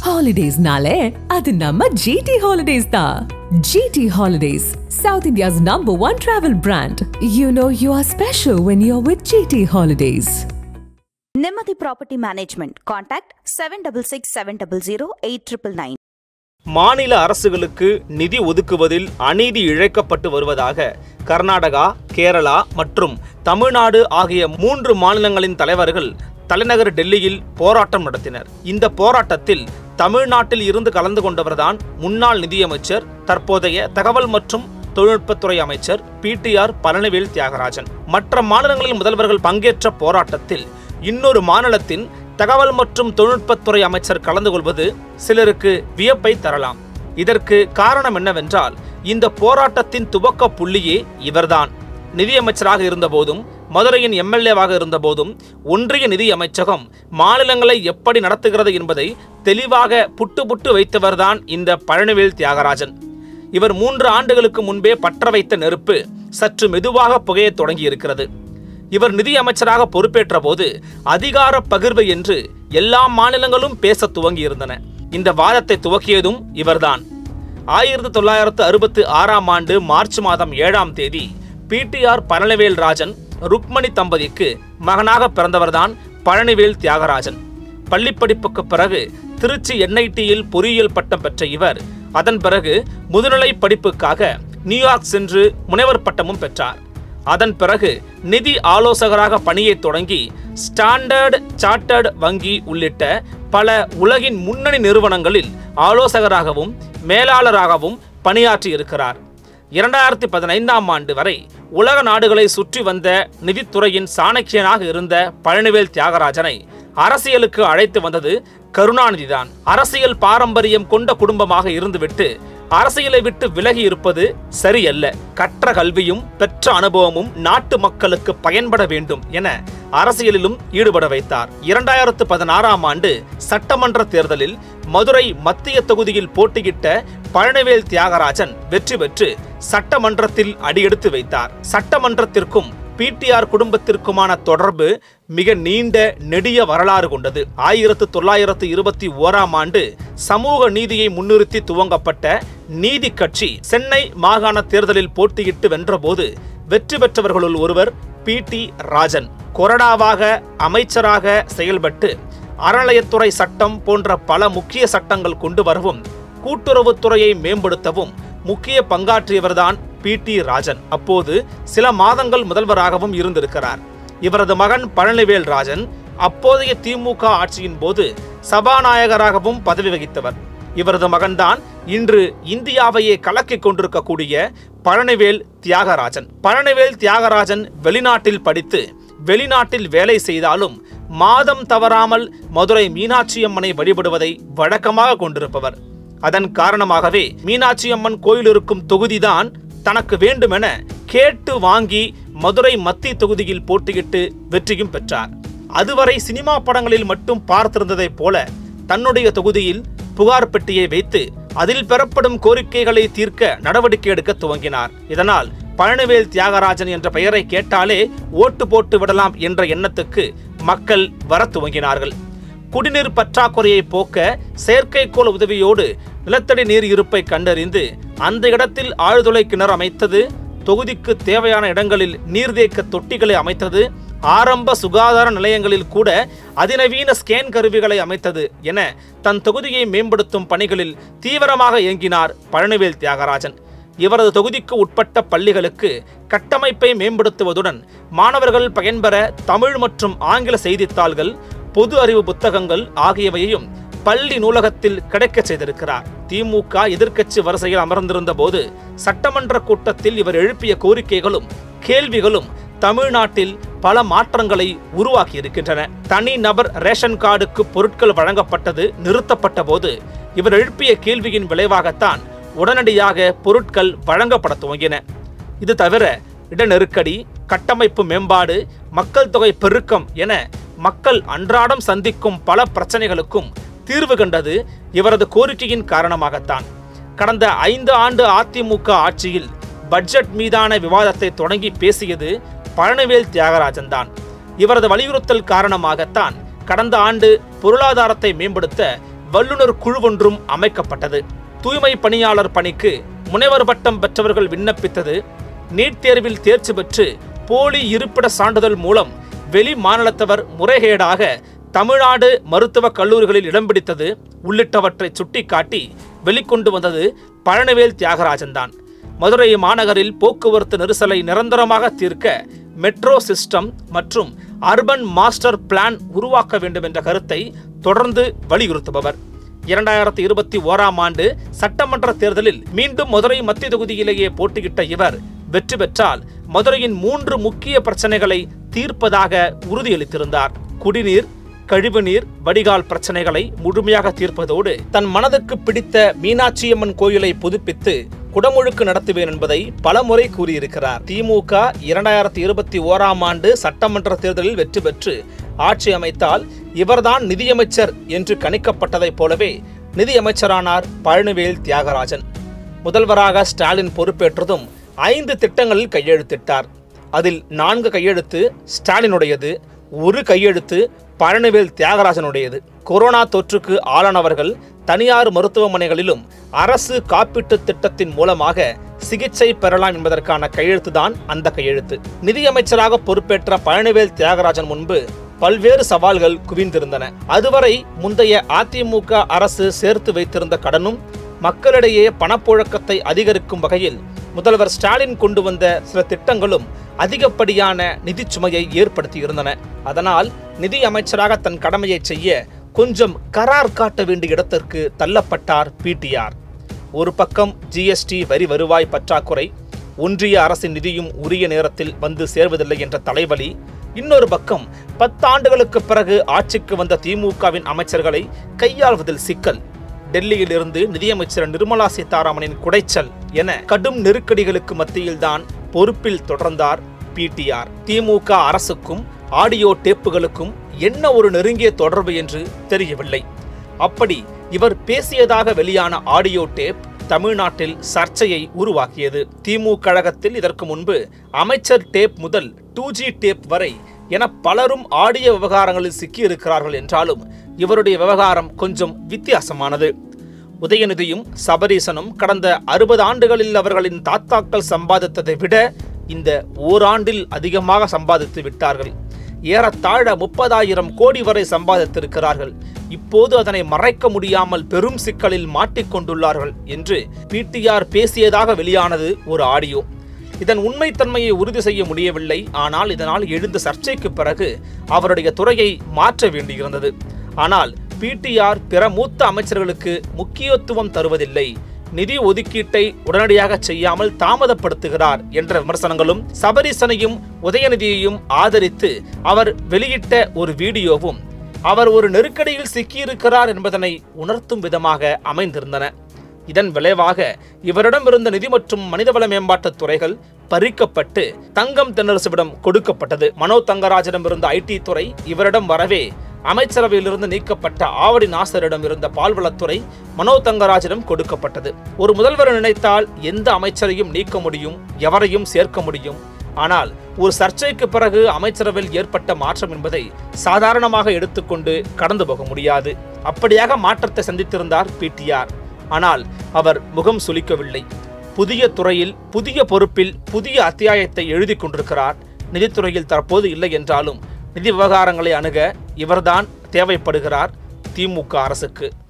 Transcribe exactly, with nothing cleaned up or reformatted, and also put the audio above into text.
Holidays nale, adu namma G T Holidays da. G T Holidays, South India's number one travel brand. You know you are special when you're with G T Holidays. Nimati Property Management. Contact seven six six seven zero zero eight nine nine. மாநில அரசுகளுக்கு நிதி ஒதுக்குவதில் அநீதி இழைக்கப்பட்டு வருவதாக கர்நாடகா, கேரளா மற்றும் தமிழ்நாடு ஆகிய மூன்று மாநிலங்களின் தலைவர்கள் தலைநகர் டெல்லியில் போராட்டம் நடத்தினர். இந்த போராட்டத்தில் தமிழ்நாட்டில் இருந்து கலந்து கொண்டவர்தான் முன்னாள் நிதியமைச்சர், தற்போதைய தகவல் மற்றும் தொழில்நுட்பத்துறை அமைச்சர் P T R Palanivel Thiagarajan. மற்ற மாநிலங்களின் முதல்வர்கள் பங்கேற்ற போராட்டத்தில் இன்னொரு மாநிலத்தின் தகவல் மற்றும் தொழில்நுட்பத்துறை அமைச்சர் கலந்து கொள்வது சிலருக்கு வியப்பை தரலாம். இதற்கு காரணம் என்னவென்றால், இந்த போராட்டத்தின் துவக்க புள்ளியே இவர்தான். நிதியமைச்சராக இருந்தபோதும் மதுரையின் எம் எல் ஏவாக இருந்தபோதும் ஒன்றிய நிதி அமைச்சகம் மாநிலங்களை எப்படி நடத்துகிறது என்பதை தெளிவாக புட்டு புட்டு வைத்தவர்தான் இந்த பழனிவேல் தியாகராஜன். இவர் மூன்று ஆண்டுகளுக்கு முன்பே பற்ற வைத்த நெருப்பு சற்று மெதுவாக புகைய தொடங்கி இருக்கிறது. இவர் நிதி அமைச்சராக பொறுப்பேற்ற போது அதிகார பகிர்வு என்று எல்லா மாநிலங்களும் பேச துவங்கி இருந்தன. இந்த வாதத்தை துவக்கியதும் இவர்தான். ஆயிரத்தி தொள்ளாயிரத்து அறுபத்தி ஆறாம் ஆண்டு மார்ச் மாதம் ஏழாம் தேதி P T R Palanivel Rajan Rukmani தம்பதிக்கு மகனாக பிறந்தவர்தான் பழனிவேல் தியாகராஜன். பள்ளிப்படிப்புக்கு பிறகு திருச்சி என் ஐ டியில் பொறியியல் பட்டம் பெற்ற இவர் அதன் பிறகு முதுநிலை படிப்புக்காக நியூயார்க் சென்று முனைவர் பட்டமும் பெற்றார். அதன் பிறகு நிதி ஆலோசகராக பணியை தொடங்கி ஸ்டாண்டர்ட் சார்ட்டர்ட் வங்கி உள்ளிட்ட பல உலகின் முன்னணி நிறுவனங்களில் ஆலோசகராகவும் மேலாளராகவும் பணியாற்றி இருக்கிறார். இரண்டாயிரத்தி பதினைந்தாம் ஆண்டு வரை உலக நாடுகளை சுற்றி வந்த நிதித்துறையின் சாணக்கியனாக இருந்த பழனிவேல் தியாகராஜனை அரசியலுக்கு அழைத்து வந்தது கருணாநிதிதான். அரசியல் பாரம்பரியம் கொண்ட குடும்பமாக இருந்துவிட்டு அரசியலை விட்டு விலகி இருப்பது சரியல்ல. கற்ற கல்வியும் பெற்ற அனுபவமும் நாட்டு மக்களுக்கு பயன்பட வேண்டும் என அரசியலிலும் ஈடுபட வைத்தார். இரண்டாயிரத்து பதினாறாம் ஆண்டு சட்டமன்ற தேர்தலில் மதுரை மத்திய தொகுதியில் போட்டியிட்ட பழனிவேல் தியாகராஜன் வெற்றி பெற்று சட்டமன்றத்தில் அடியெடுத்து வைத்தார். சட்டமன்றத்திற்கும் பி டி ஆர் குடும்பத்திற்குமான தொடர்பு மிக நீண்ட நெடிய வரலாறு கொண்டது. ஆயிரத்து தொள்ளாயிரத்து இருபத்தி ஓராம் ஆண்டு சமூக நீதியை முன்னிறுத்தி துவங்கப்பட்ட நீதி கட்சி சென்னை மாகாண தேர்தலில் போட்டியிட்டு வென்றபோது வெற்றி பெற்றவர்களுள் ஒருவர் பி டி ராஜன். கொறடாவாக அமைச்சராக செயல்பட்டு அறநிலையத்துறை சட்டம் போன்ற பல முக்கிய சட்டங்கள் கொண்டு வரவும் கூட்டுறவுத்துறையை மேம்படுத்தவும் முக்கிய பங்காற்றியவர்தான் பி டி ராஜன். அப்போது சில மாதங்கள் முதல்வராகவும் இருந்திருக்கிறார். இவரது மகன் பழனிவேல் ராஜன் அப்போதைய தி மு க ஆட்சியின் போது சபாநாயகராகவும் பதவி வகித்தவர். இவரது மகன்தான் இன்று இந்தியாவையே கலக்கிக் கொண்டிருக்கக்கூடிய பழனிவேல் தியாகராஜன். பழனிவேல் தியாகராஜன் வெளிநாட்டில் படித்து வெளிநாட்டில் வேலை செய்தாலும் மாதம் தவறாமல் மதுரை மீனாட்சி அம்மனை வழிபடுவதை வழக்கமாக கொண்டிருப்பவர். அதன் காரணமாகவே மீனாட்சி அம்மன் கோயில் இருக்கும் தொகுதிதான் தனக்கு வேண்டுமென கேட்டு வாங்கி மதுரை மத்திய தொகுதியில் போட்டியிட்டு வெற்றியும் பெற்றார். அதுவரை சினிமா படங்களில் மட்டும் பார்த்திருந்ததை போல தன்னுடைய தொகுதியில் புகார் பெட்டியை வைத்து அதில் பெறப்படும் கோரிக்கைகளை தீர்க்க நடவடிக்கை எடுக்க துவங்கினார். இதனால் பழனிவேல் தியாகராஜன் என்ற பெயரை கேட்டாலே ஓட்டு போட்டு விடலாம் என்ற எண்ணத்துக்கு மக்கள் வர துவங்கினார்கள். குடிநீர் பற்றாக்குறையை போக்க செயற்கைக்கோள் உதவியோடு நிலத்தடி நீர் இருப்பை கண்டறிந்து அந்த இடத்தில் ஆழ்துளை கிணறு அமைத்தது, தொகுதிக்கு தேவையான இடங்களில் நீர்தேக்க தொட்டிகளை அமைத்தது, ஆரம்ப சுகாதார நிலையங்களில் கூட அதிநவீன ஸ்கேன் கருவிகளை அமைத்தது என தன் தொகுதியை மேம்படுத்தும் பணிகளில் தீவிரமாக இயங்கினார் பழனிவேல் தியாகராஜன். இவரது தொகுதிக்கு உட்பட்ட பள்ளிகளுக்கு கட்டமைப்பை மேம்படுத்துவதுடன் மாணவர்கள் பயன்பெற தமிழ் மற்றும் ஆங்கில செய்தித்தாள்கள், பொது அறிவு புத்தகங்கள் ஆகியவையையும் பள்ளி நூலகத்தில் கிடைக்க செய்திருக்கிறார். தி மு க எதிர்க்கட்சி வரிசையில் அமர்ந்திருந்த போது சட்டமன்ற கூட்டத்தில் இவர் எழுப்பிய கோரிக்கைகளும் கேள்விகளும் தமிழ்நாட்டில் பல மாற்றங்களை உருவாக்கி இருக்கின்றன. தனி நபர் ரேஷன் கார்டுக்கு பொருட்கள் வழங்கப்பட்டது நிறுத்தப்பட்ட போது இவர் எழுப்பிய கேள்வியின் விளைவாகத்தான் உடனடியாக பொருட்கள் வழங்கப்பட துவங்கின. இது தவிர இட நெருக்கடி, கட்டமைப்பு மேம்பாடு, மக்கள் தொகை பெருக்கம் என மக்கள் அன்றாடம் சந்திக்கும் பல பிரச்சனைகளுக்கும் தீர்வு கண்டது இவரது கோரிக்கையின் காரணமாகத்தான். கடந்த ஐந்து ஆண்டு அ தி மு க ஆட்சியில் பட்ஜெட் மீதான விவாதத்தை தொடங்கி பேசியது பழனிவேல் தியாகராஜன் தான். இவரது வலியுறுத்தல் காரணமாகத்தான் கடந்த ஆண்டு பொருளாதாரத்தை மேம்படுத்த வல்லுநர் குழு ஒன்றும் அமைக்கப்பட்டது. தூய்மை பணியாளர் பணிக்கு முனைவர் பட்டம் பெற்றவர்கள் விண்ணப்பித்தது. நீட் தேர்வில் தேர்ச்சி பெற்று போலி இருப்பிட சான்றிதழ் மூலம் வெளி மாநிலத்தவர் முறைகேடாக தமிழ்நாடு மருத்துவக் கல்லூரிகளில் இடம் பிடித்தது உள்ளிட்டவற்றை சுட்டிக்காட்டி வெளிக்கொண்டு வந்தது பழனிவேல் தியாகராஜன் தான். மதுரை மாநகரில் போக்குவரத்து நெரிசலை நிரந்தரமாக தீர்க்க மெட்ரோ சிஸ்டம் மற்றும் அர்பன் மாஸ்டர் பிளான் உருவாக்க வேண்டும் என்ற கருத்தை தொடர்ந்து வலியுறுத்துபவர். இரண்டாயிரத்தி இருபத்தி ஓராம் ஆண்டு சட்டமன்ற தேர்தலில் மீண்டும் மதுரை மத்திய தொகுதியிலேயே போட்டியிட்ட இவர் வெற்றி பெற்றால் மதுரையின் மூன்று முக்கிய பிரச்சனைகளை தீர்ப்பதாக உறுதியளித்திருந்தார். குடிநீர், கழிவுநீர், வடிகால் பிரச்சனைகளை முழுமையாக தீர்ப்பதோடு தன் மனதுக்கு பிடித்த மீனாட்சியம்மன் கோயிலை புதுப்பித்து குடமுழுக்கு நடத்துவேன் என்பதை பலமுறை கூறியிருக்கிறார். திமுக இரண்டாயிரத்தி இருபத்தி ஓராம் ஆண்டு சட்டமன்ற தேர்தலில் வெற்றி பெற்று ஆட்சி அமைத்தால் இவர்தான் நிதியமைச்சர் என்று கணிக்கப்பட்டதைப் போலவே நிதியமைச்சரானார் பழனிவேல் தியாகராஜன். முதல்வராக ஸ்டாலின் பொறுப்பேற்றதும் ஐந்து திட்டங்களில் கையெழுத்திட்டார். அதில் நான்கு கையெழுத்து ஸ்டாலினுடையது, ஒரு கையெழுத்து பழனிவேல் தியாகராஜனுடையது. கொரோனா தொற்றுக்கு ஆளானவர்கள் தனியார் மருத்துவமனைகளிலும் அரசு காப்பீட்டு திட்டத்தின் மூலமாக சிகிச்சை பெறலாம் என்பதற்கான கையெழுத்துதான் அந்த கையெழுத்து. நிதியமைச்சராக பொறுப்பேற்ற பழனிவேல் தியாகராஜன் முன்பு பல்வேறு சவால்கள் குவிந்திருந்தன. அதுவரை முந்தைய அதிமுக அரசு சேர்த்து வைத்திருந்த கடனும் மக்களிடையே பணப்புழக்கத்தை அதிகரிக்கும் வகையில் முதல்வர் ஸ்டாலின் கொண்டு வந்த சில திட்டங்களும் அதிகப்படியான நிதி சுமையை ஏற்படுத்தியிருந்தன. அதனால் நிதி அமைச்சராக தன் கடமையை செய்ய கொஞ்சம் கரார் காட்ட வேண்டிய இடத்திற்கு தள்ளப்பட்டார் பிடிஆர். ஒரு பக்கம் ஜிஎஸ்டி வரி வருவாய் பற்றாக்குறை, ஒன்றிய அரசின் நிதியும் உரிய நேரத்தில் வந்து சேர்வதில்லை என்ற தலைவலி, இன்னொரு பக்கம் பத்தாண்டுகளுக்கு பிறகு ஆட்சிக்கு வந்த திமுகவின் அமைச்சர்களை கையாள்வதில் சிக்கல், டெல்லியில் இருந்து நிதியமைச்சர் நிர்மலா சீதாராமனின் குடைச்சல் என கடும் நெருக்கடிகளுக்கு மத்தியில்தான் பொறுப்பில் தொடர்ந்தார் பிடிஆர். திமுக அரசுக்கும் ஆடியோ டேப்புகளுக்கும் என்ன ஒரு நெருங்கிய தொடர்பு என்று தெரியவில்லை. அப்படி இவர் பேசியதாக வெளியான ஆடியோ டேப் தமிழ்நாட்டில் சர்ச்சையை உருவாக்கியது. திமுக கழகத்தில் இதற்கு முன்பு அமைச்சர் டேப் முதல் டூ ஜி டேப் வரை என பலரும் ஆடியோ விவகாரங்களில் சிக்கியிருக்கிறார்கள் என்றாலும் இவருடைய விவகாரம் கொஞ்சம் வித்தியாசமானது. உதயநிதியும் சபரீசனும் கடந்த அறுபது ஆண்டுகளில் அவர்களின் தாத்தாக்கள் சம்பாதித்ததை விட இந்த ஓராண்டில் அதிகமாக சம்பாதித்து விட்டார்கள். ஏறத்தாழ முப்பதாயிரம் கோடி வரை சம்பாதித்திருக்கிறார்கள். இப்போது அதனை மறைக்க முடியாமல் பெரும் சிக்கலில் மாட்டிக்கொண்டுள்ளார்கள் என்று பிடிஆர் பேசியதாக வெளியானது ஒரு ஆடியோ. இதன் உண்மைத்தன்மையை உறுதி செய்ய முடியவில்லை. ஆனால் இதனால் எழுந்த சர்ச்சைக்கு பிறகு அவருடைய துறையை மாற்ற வேண்டியிருந்தது. ஆனால் பிடிஆர் பிற மூத்த அமைச்சர்களுக்கு முக்கியத்துவம் தருவதில்லை, நிதி ஒதுக்கீட்டை உடனடியாக செய்யாமல் தாமதப்படுத்துகிறார் என்ற விமர்சனங்களும் சபரீசனையும் உதயநிதியையும் ஆதரித்து அவர் வெளியிட்ட ஒரு வீடியோவும் அவர் ஒரு நெருக்கடியில் சிக்கியிருக்கிறார் என்பதனை உணர்த்தும் விதமாக அமைந்திருந்தன. இதன் விளைவாக இவரிடம் இருந்த நிதி மற்றும் மனிதவள மேம்பாட்டுத் துறைகள் பறிக்கப்பட்டு தங்கம் தென்னரசுவிடம் கொடுக்கப்பட்டது. மனோ தங்கராஜிடம் இருந்த ஐடி துறை இவரிடம் வரவே அமைச்சரவையிலிருந்து நீக்கப்பட்ட ஆவடி நாசரிடம் இருந்த பால்வளத்துறை மனோ தங்கராஜிடம் கொடுக்கப்பட்டது. ஒரு முதல்வர் நினைத்தால் எந்த அமைச்சரையும் நீக்க முடியும், எவரையும் சேர்க்க முடியும். ஆனால் ஒரு சர்ச்சைக்கு பிறகு அமைச்சரவையில் ஏற்பட்ட மாற்றம் என்பதை சாதாரணமாக எடுத்துக்கொண்டு கடந்து போக முடியாது. அப்படியாக மாற்றத்தை சந்தித்திருந்தார் பிடிஆர். ஆனால் அவர் முகம் சுளிக்கவில்லை. புதிய துறையில் புதிய பொறுப்பில் புதிய அத்தியாயத்தை எழுதி கொண்டிருக்கிறார். நிதித்துறையில் தற்போது இல்லை என்றாலும் நிதி விவகாரங்களை அணுக இவர்தான் தேவைப்படுகிறார் திமுக அரசுக்கு.